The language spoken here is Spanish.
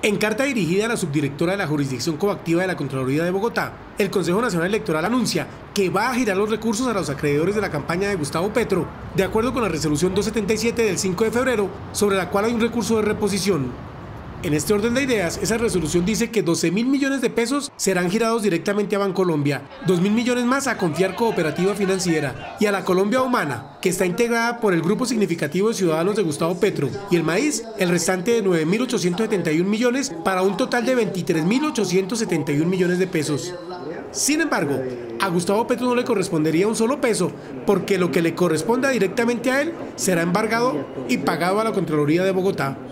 En carta dirigida a la subdirectora de la Jurisdicción Coactiva de la Contraloría de Bogotá, el Consejo Nacional Electoral anuncia que va a girar los recursos a los acreedores de la campaña de Gustavo Petro, de acuerdo con la resolución 277 del 5 de febrero, sobre la cual hay un recurso de reposición. En este orden de ideas, esa resolución dice que 12.000 millones de pesos serán girados directamente a Bancolombia, 2.000 millones más a Confiar Cooperativa Financiera y a la Colombia Humana, que está integrada por el grupo significativo de ciudadanos de Gustavo Petro, y el Maíz, el restante de 9.871 millones para un total de 23.871 millones de pesos. Sin embargo, a Gustavo Petro no le correspondería un solo peso, porque lo que le corresponda directamente a él será embargado y pagado a la Contraloría de Bogotá.